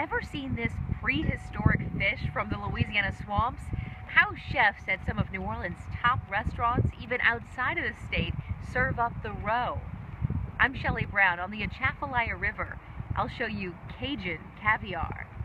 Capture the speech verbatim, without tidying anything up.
Ever seen this prehistoric fish from the Louisiana swamps? How chefs at some of New Orleans' top restaurants, even outside of the state, serve up the roe. I'm Shelley Brown on the Atchafalaya River. I'll show you Cajun Caviar.